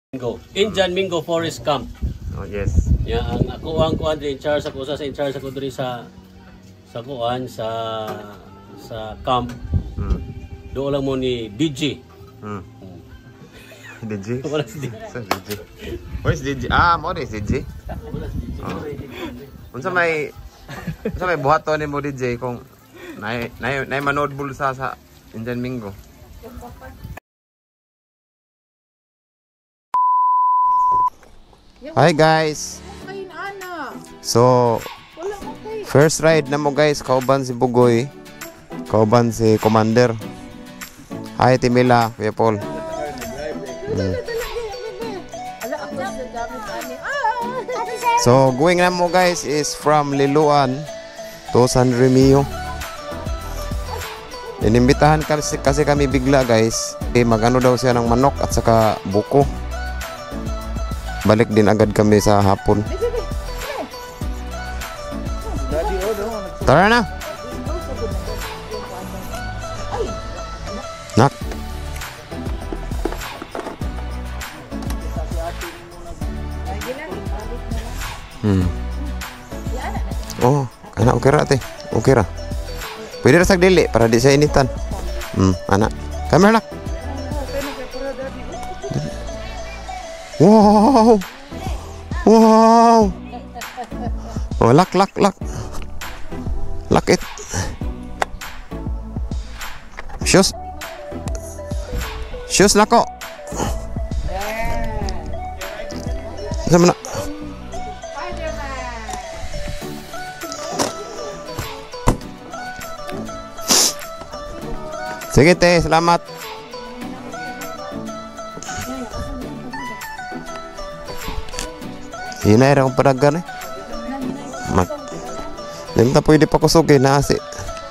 Indian Mingo Forest Camp. Oh yes. Ya, ang ako ang kuan in charge ako sa in-charge ako diri sa kuan sa camp. Do lang mo ni DJ. DJ. Wala si DJ. Sa DJ. Where's DJ? Ah, mo ni DJ. Unsa may buhaton ni mo DJ kung nay manood bulsa sa Indian Mingo. Hi guys. So first ride na mo guys, kauban si Bugoy, kauban si Commander. Hi Timila, Kuya Paul. So going na mo guys is from Liloan to San Remio. Inimbitahan kasi kami bigla guys. Magano daw siya ng manok at saka buko. Balik din agad kami sa hapon. Tara na. Nak. Oh, anak okay ra te. Okay ra. Pwede ra sag dili para di sa initan. Anak. Kamera nak. Wow! Wow! Oh, lock. Lock it. Shoes na ko. Sama na. Sige te, selamat. Hinay ra akong padagan eh. Hindi na pwede pa kusugin na asi.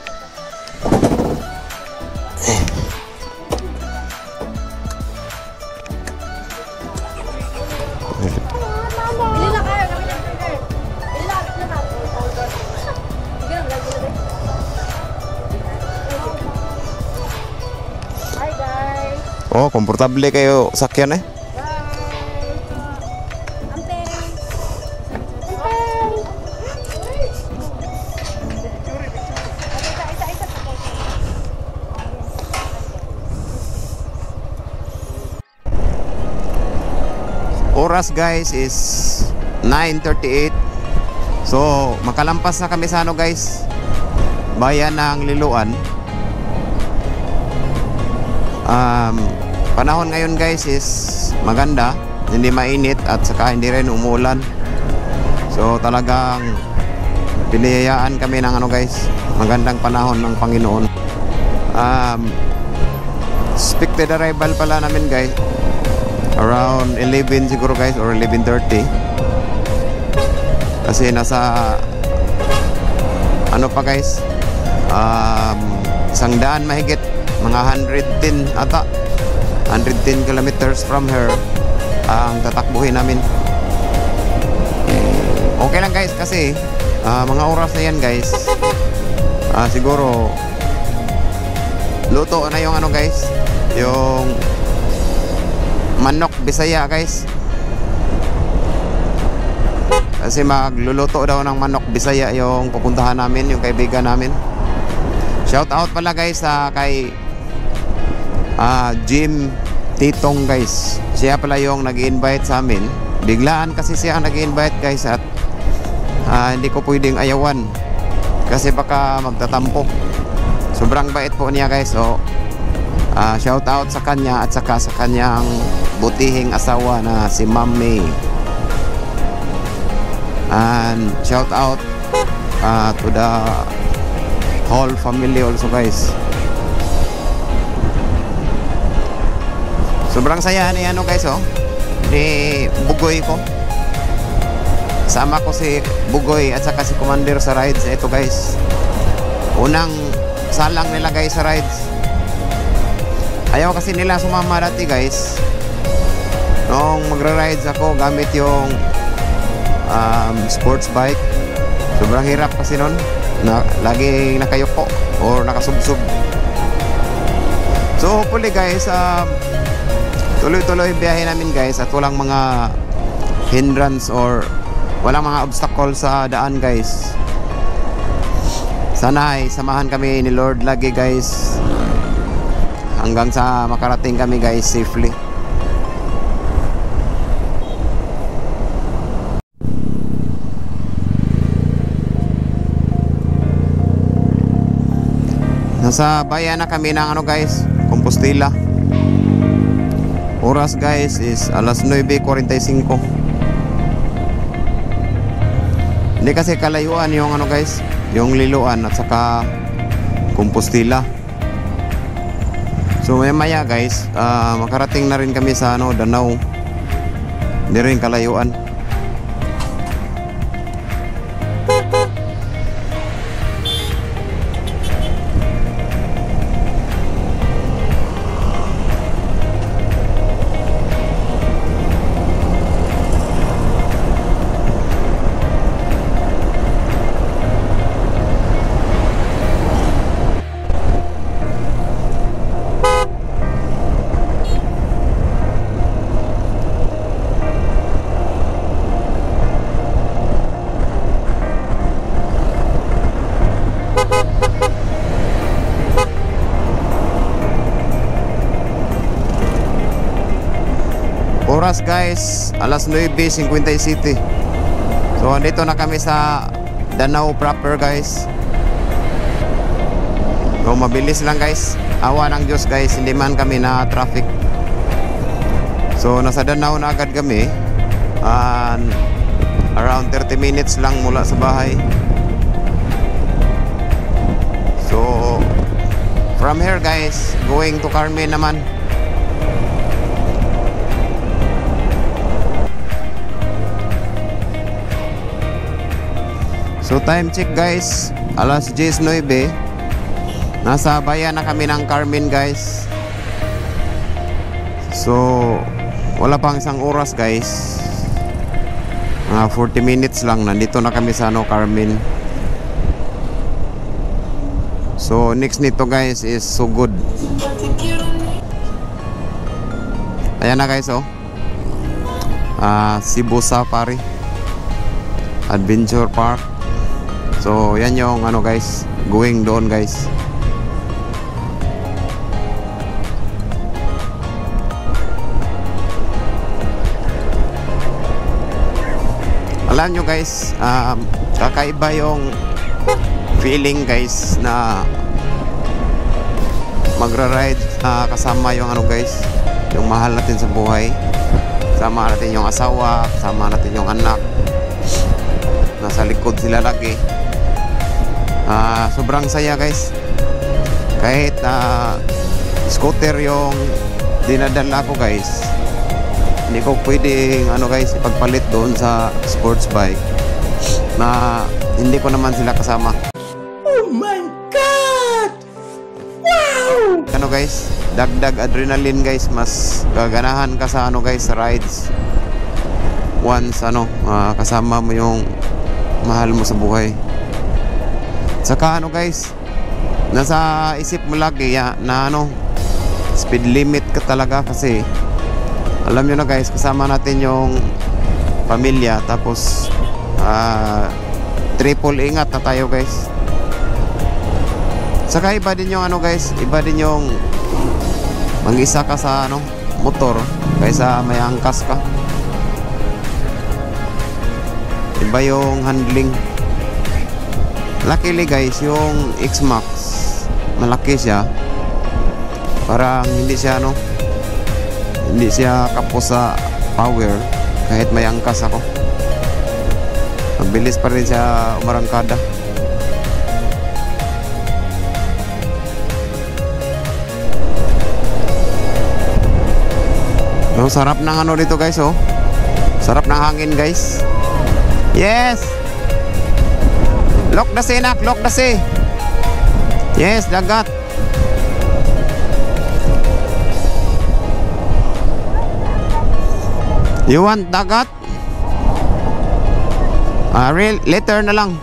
Oh, komportable kayo sakyan eh. Oras guys is 9:38. So makalampas na kami sa ano guys, bayan ng Liloan. Panahon ngayon guys is maganda, hindi mainit at saka hindi rin umuulan. So talagang piniyayaan kami ng ano guys, magandang panahon ng Panginoon. Expected arrival pala namin guys around 11 siguro guys, or 11:30. Kasi nasa ano pa guys, 100 mahigit, mga 110 ata, 110 kilometers from here ang tatakbuhin namin. Okay lang guys kasi mga oras na yan guys, siguro luto na yung ano guys, yung manok Bisaya guys. Kasi magluluto daw ng manok Bisaya yung pupuntahan namin, yung kaibigan namin. Shout out pala guys kay Jim Titong guys. Siya pala yung nag-invite sa amin. Biglaan kasi siya ang nag-invite guys, at hindi ko pwedeng ayawan kasi baka magtatampo. Sobrang bait po niya guys. So shout out sa kanya at saka sa kanyang butihing asawa na si Ma'am May. And shout out to the whole family also guys. Sobrang saya ni ano guys ni Bugoy ko. Sama ko si Bugoy at saka si Commander sa rides ito guys. Unang salang nila guys sa rides. Ayaw kasi nila sumama dati guys. Nung magra-rides ako gamit yung sports bike, sobrang hirap kasi nun na, lagi nakayuko or nakasubsub. So hopefully guys, tuloy-tuloy biyahe namin guys at walang mga hindrance or walang mga obstacle sa daan guys. Sana ay samahan kami ni Lord lagi guys hanggang sa makarating kami guys safely. Nasa bayan na kami ng ano guys, Compostela. Oras guys is alas 9:45. Hindi kasi kalayuan yung ano guys, yung Liloan at saka Compostela. So maya guys, makarating na rin kami sa ano, Danau. Hindi rin kalayuan. Oras guys, alas 9:57. So andito na kami sa Danau proper guys. So mabilis lang guys. Awa ng Diyos guys, hindi man kami na traffic. So nasa Danau na agad kami. And around 30 minutes lang mula sa bahay. So from here guys, going to Carmen naman. So time check guys, alas 10:09. Nasa bayan na kami ng Carmen guys. So wala pang isang oras guys, 40 minutes lang nandito na kami sa ano, Carmen. So next nito guys is Sugod. Ayan na guys oh, Cebu Safari Adventure Park. So yan yung ano guys, going doon guys. Alam nyo guys, kakaiba yung feeling guys na magra-ride kasama yung ano guys, yung mahal natin sa buhay. Kasama natin yung asawa, kasama natin yung anak. Nasa likod sila lagi. Sobrang saya guys. Kahit scooter yung dinadala ko guys, hindi ko pwedeng ano guys ipagpalit doon sa sports bike na hindi ko naman sila kasama. Oh my god! Wow! Ano guys, dagdag adrenaline guys, mas gaganahan ka sa ano guys, sa rides once ano kasama mo yung mahal mo sa buhay. Saka ano guys, nasa isip mo lagi na ano, speed limit ka talaga kasi alam nyo na guys, kasama natin yung pamilya, tapos triple ingat na tayo guys. Saka iba din yung ano guys, iba din yung mag-isa ka sa ano, motor kaysa may angkas ka. Iba yung handling. Luckily guys, yung X-Max malaki siya. Parang hindi siya ano, hindi siya kapos sa power kahit may angkas ako. Mabilis pa rin siya umarangkada. So, sarap ng ano dito guys oh. Sarap ng hangin guys. Yes. Lock the sea nak, lock the sea. Yes, dagat. You want dagat? Real later na lang.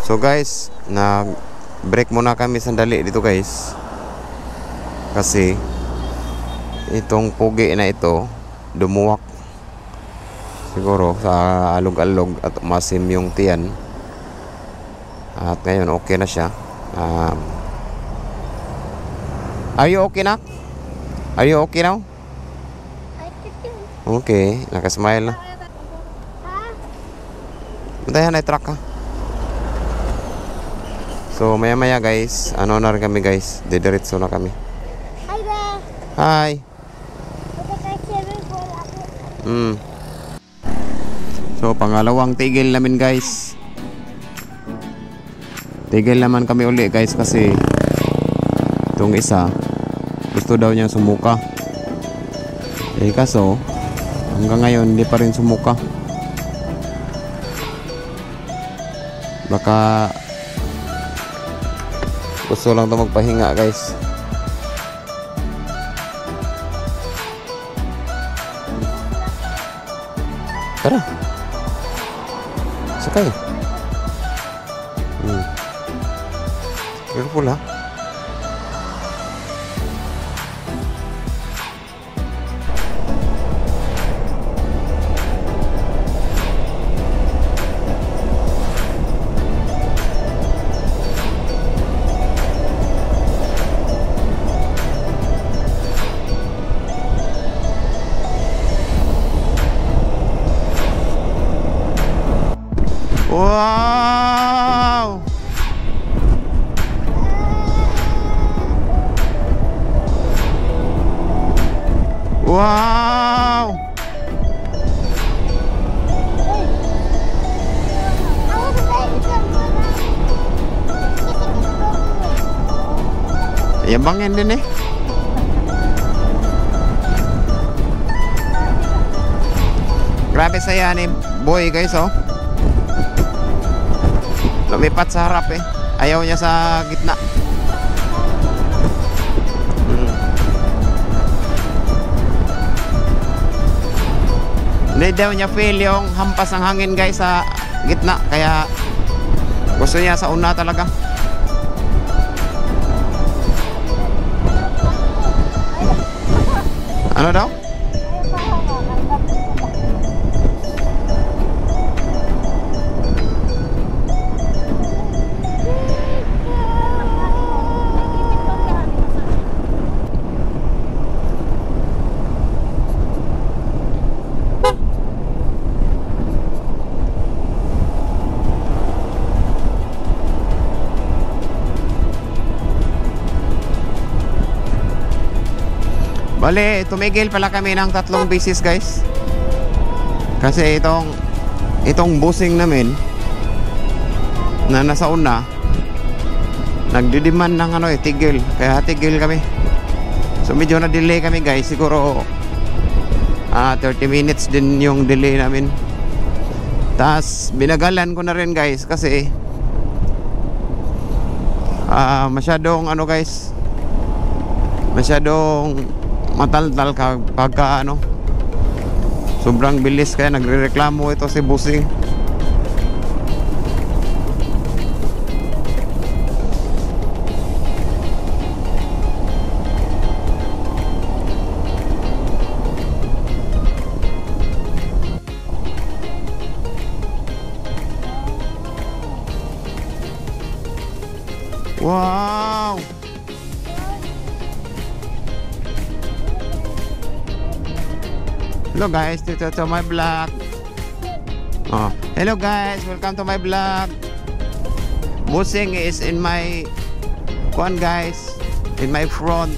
So guys, break muna kami sandali dito guys. Kasi itong pugi na ito dumuwak siguro sa alog-alog at umasim yung tiyan. At ngayon okay na siya. Are you okay na? Are you okay now? Okay, nakasmile na. Bantayan na truck ka. So maya maya guys, ano na rin kami guys, didiretso na kami. Hi there. Hi. So pangalawang tigil namin guys. Tigil naman kami uli guys kasi itong isa gusto daw niya sumuka. Kaso hanggang ngayon hindi pa rin sumuka. Baka gusto lang ito magpahinga guys. Tara, sakay. Careful ha. Wow! Wow! Yabangin din eh. Grabe saya ni boy guys oh. Lumipat sa harap eh. Ayaw niya sa gitna. Hindi daw niya feel yung hampas ng hangin guys sa gitna. Kaya gusto niya sa una talaga. Ano daw? Bale, tumigil pala kami ng 3 beses guys. Kasi itong busing namin na nasa una nagdidiman ng tigil. Kaya tigil kami. So medyo na delay kami guys. Siguro 30 minutes din yung delay namin. Tas binagalan ko na rin guys kasi masyadong guys, masyadong mataltal pagka sobrang bilis, kaya nagrereklamo ito si busing. Wow! Hello guys, to my vlog. Hello guys, welcome to my vlog. Busing is in my guys, in my front.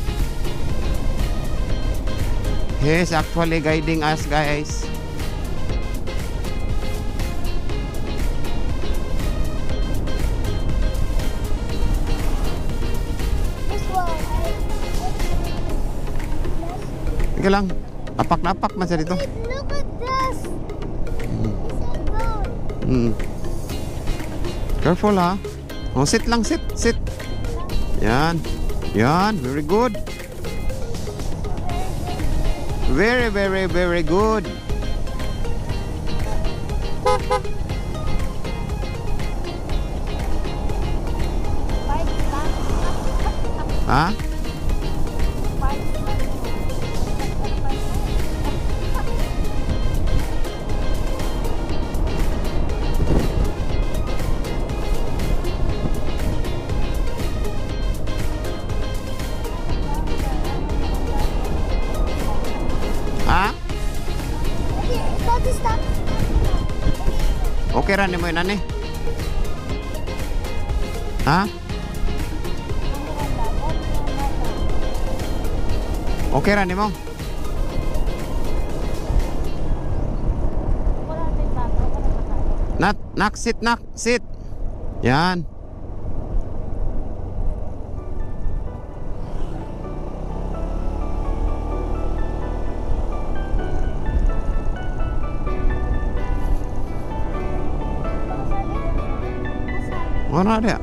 He is actually guiding us guys. Ika lang. Apak na apak man siya dito. Look at this. Careful ha. Sit lang, sit. Yan. Very good. Very, very, very good. Ha? Ha? Daddy, stop. Okay ra ni mo yun, ani? Ha? Okay ra ni mo? Nak, sit, nak, sit. Yan. Mana ada?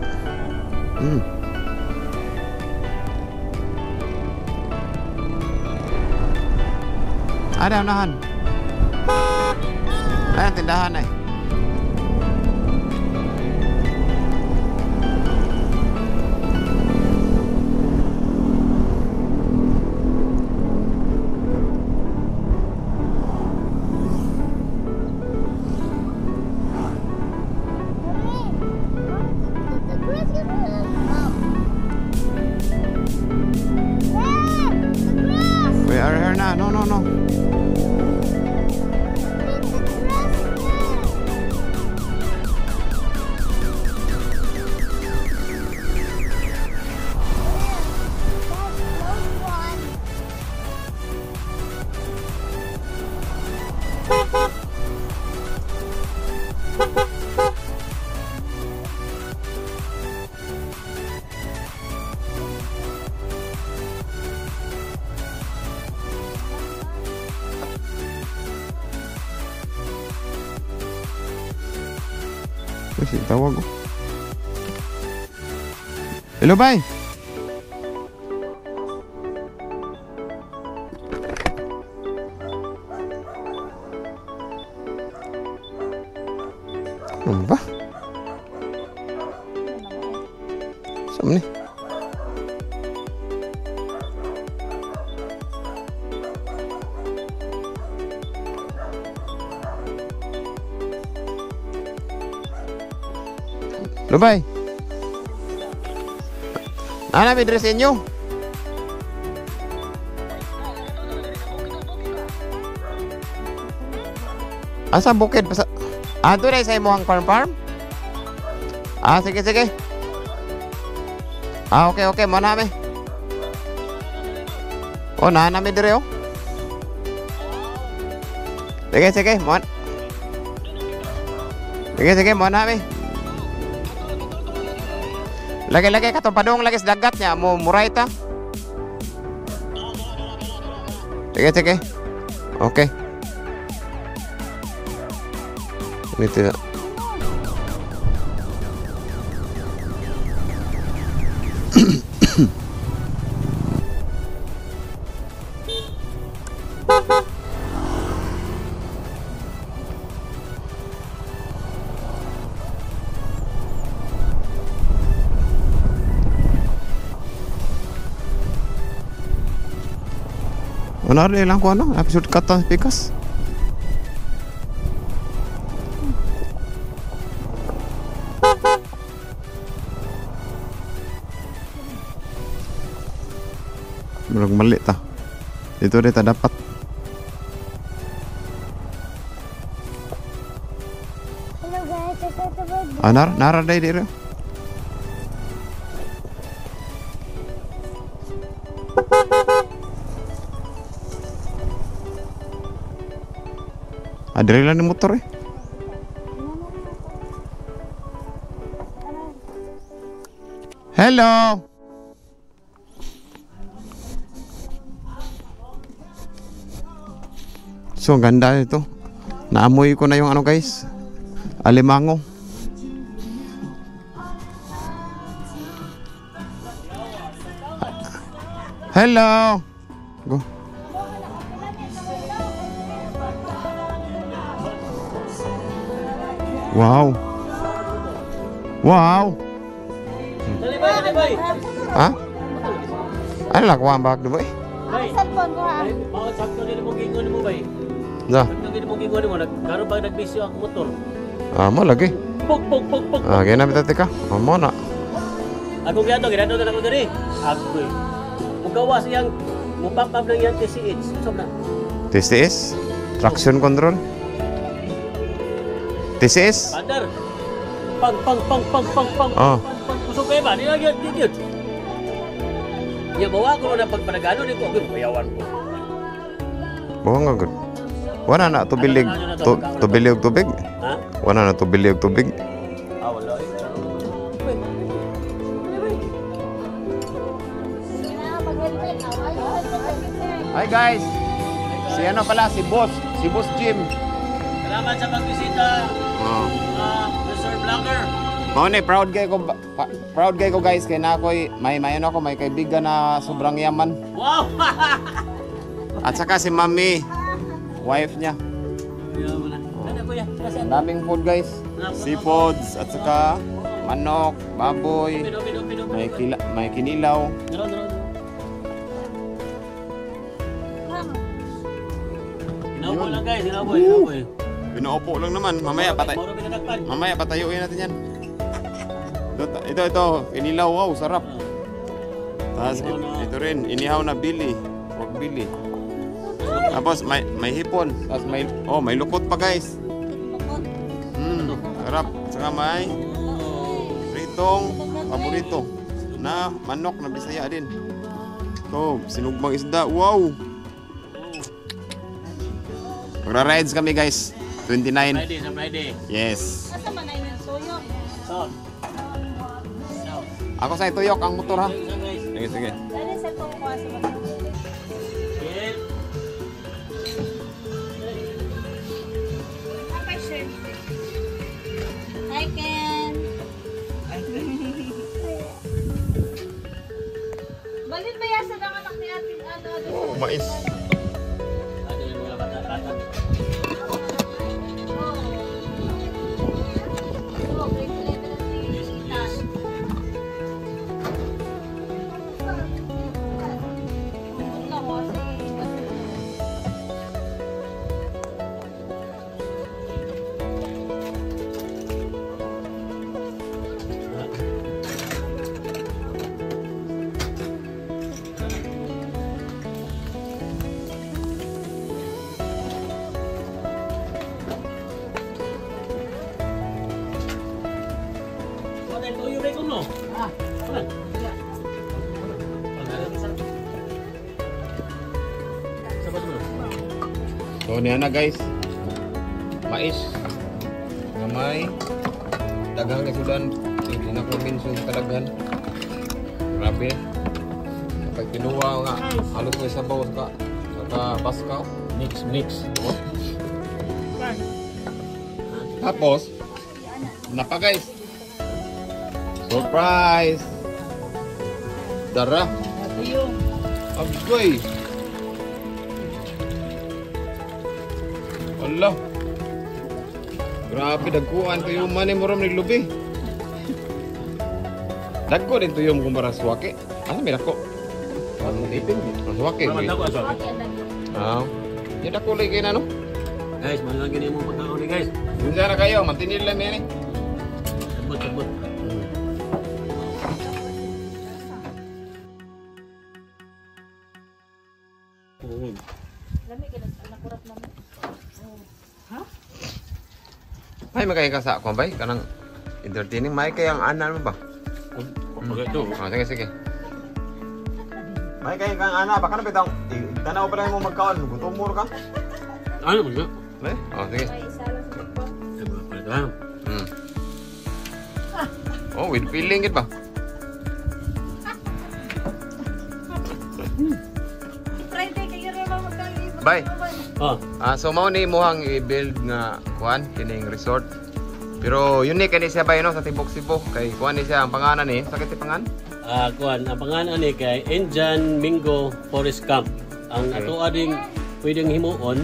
Ada unahan. Ayan, tindahan eh. We are here na. No. Kasi tawag ko. Hello, bye. Ano ba? Saan ni? Lubay. Ana may dress inyo? Asa bukid pa sa ato na sa imong farm? Sige. Okay, mo na mi. Oh, na mi dire oh. Sige, mo. Sige, mo na mi. Lagi katong padong lagi sa dagat niya mo muray ta. Sige. Okay. Nito na. Ano rin lang ko episode kata pikas. Murag mali ta. Dito rin ta dapat. Hello guys, I got the bird. Nara day dire. Adre lang ni motor eh. Hello. So ganda nito. Naamoy ko na yung ano guys. Alimango. Hello. Go. Wow. Dali bay. Ha? Ano lang kuha ang bag mo eh? Bay. Cellphone ko ha. Ay, bawat sakto din mo gingon mo bay. Da. Sakto din mo gingon mo karon ba nagbisyo ang motor. Mo lagi. Pog pog pog pog. Kaya na bitati ka. Mo na. Ako giato na ako diri. Ako. Mugawas yang mupapab lang yang TCH. Sum na. TCS? Traction control? TCS? Padar. Pang. Oh. Kusog kayo ba? Nilagyan yun. Ya bawa ko na pagpanagano ni ko bayawan ko. Bawa nga good. Wala na tubilig. Tubilig tubig? Ha? Wala na tubilig tubig. Wala eh. Hi guys. Si ano pala si Boss Jim. Salamat sa pagbisita. Oh. Mr. Vlogger. Mao ni proud kay ko guys kay na ako'y may ano ako may kaibigan na sobrang yaman. Wow! At saka si Mami, wife niya. Ang daming food guys. Seafoods at saka manok, baboy, may kinilaw. Inaupo lang guys, inaupo. Pinaupo lang naman. Mamaya patayuin natin yan. Ito, kinilaw, wow, sarap. Tapos ito rin, inihaw na bili, pork bili. Tapos may hipon, tapos may lukot pa guys. Sarap. Saka may pritong paborito na manok na Bisaya din. Ito, sinugmang isda, wow. Magra-rides kami guys, 29. Friday. Yes. Kasama na yung soyo. Ako sa ituyok ang motor ha. Guys. Sige. Dali cellphone ko sa mga. Okay, sure. Hi, Ken. Balin ba yasa ng anak ni ating ano? Oh, mais. So niya na guys, mais nga may daghang isudan, hindi na ko minsun talaghan. Grabe. Kapag kinuha nga, halos may sabaw saka baskaw. Mix. Tapos, napa guys. Surprise! Dara. Agoy. Allah. Grabe dagkuan tuyuman ni moram niglubi. Dagko din tuyom kumpara suwake. Ano may dako? Ang ipin. Suwake. Ah. Ya dako lagi na no. Guys, mga gini mo pagkaon ni guys. Unsa na kayo? Mantinil lang yan eh. Sabot. Ay magkaya ka sa kumbay kanang entertaining may kayang anan mo ba? Pagkato. Sige. May kayang kang ana baka na bitang tanaw pa lang mo magkaon gutom mo ka? Ano mo na? Sige. Oh, with feeling it ba? Friday kayo rin ba magkalibat? Bye. So mao ni mohang i-build nga kuan kining resort. Pero unique kani siya ba no sa Tibok Cebu kay kuan ni siya ang pangalan ni sakit ti pangan? Kuan ang pangalan ni kay Indian Mingo Forest Camp. Ang ato ading pwedeng himuon.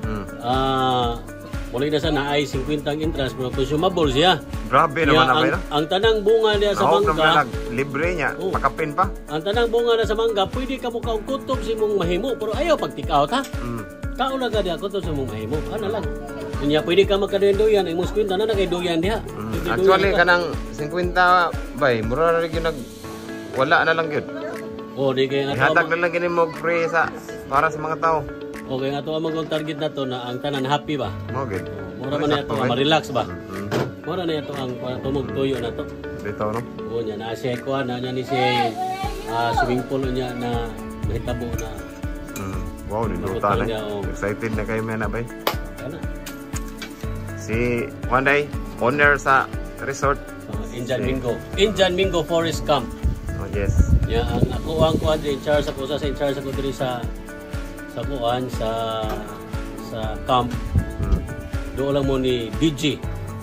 Muli na sa naay 50 ang interest pero consumable siya. Grabe naman na ba? Ang tanang bunga niya sa bangka libre niya, Oh. pakapin pa. Ang tanang bunga na sa mangga, pwede ka mo kaukutob si mong mahimo. Pero ayaw pag-take-out ha. Mm. Kaula ka diha kutob sa mong mahimo. Ano lang. Kanya pwede ka magkaduyan-duyan. Ay mong kwenta na kay duyan diha. Pwede Actually, duyan ka. kanang 50 bay, mura na rin yung wala na lang yun. Oh, di kay nga Ihatag na lang gini mo free sa para sa mga tao. okay nga to ang target na to na ang tanan happy ba. Okay. Mura man na ito, ma-relax ba. Mm. Mura na ito ang tumog tuyo na to. Dito, no? Oo niya, na siya kuha na niya ni si swimming pool niya na mahitabo na. Wow, niluta na. Niya, oh. Excited na kayo na bay. Kana. Si one day, owner sa resort. Indian Mingo. Indian Mingo Forest Camp. Oh, yes. Ya, ang ako ang kuan in charge ako sa in charge ako diri sa kuan sa camp. Doon lang mo ni DJ.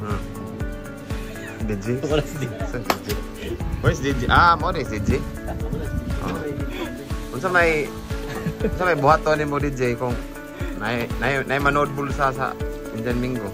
DJ? Wala si DJ. Saan DJ? Where's DJ? Ah, mo rin DJ. Unsa may buhaton ni mo DJ kung nay manood bulsa sa Indian Mingo.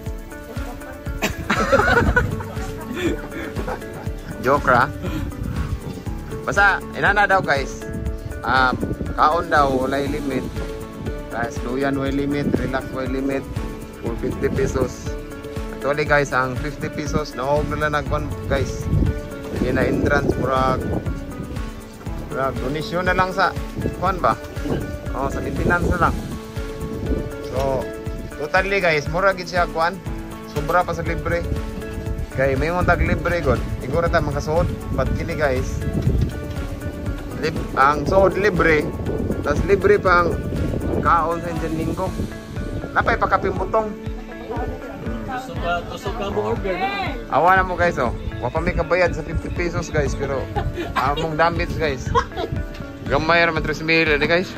Joke ra. Basta inana daw guys. Kaon daw walay limit. Guys, luyan way limit, relax way limit for 50 pesos. Actually guys, ang 50 pesos na og na nagkuan guys. Sige na entrance murag donation na lang sa kuan ba? Oh, sa maintenance na lang. So, totally guys, mura gid siya kuan. Sobra pa sa libre. Kay may mga tag libre god. Igura ta makasuod. But kini guys, ang suod libre, tas libre pa ang kaon sa Indian Mingo. Napay pakapimbutong. Gusto ka mo order na. Awa na mo guys oh. Wa pa may kabayad sa 50 pesos guys pero among damage guys. Gamay ra man 3,000 ni guys.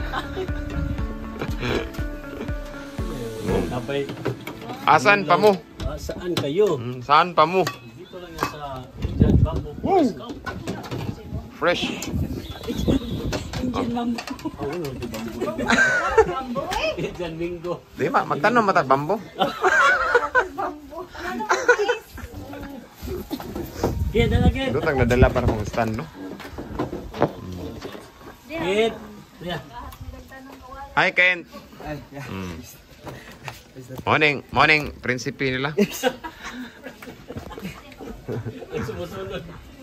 Napay. Asan pa mo? Saan kayo? Saan pa mo? Dito lang yan sa Indian Bamboo Forest Camp. Fresh. Indian Mambo. Oh, ano di bamboo? Indian Mingo. Di ba? Magtanong matag bambo. Kid, ano kid? Ito tag nadala para kong stand no. Kid. Yeah. Hi Ken. Morning, prinsipe nila. Ang sumusunod.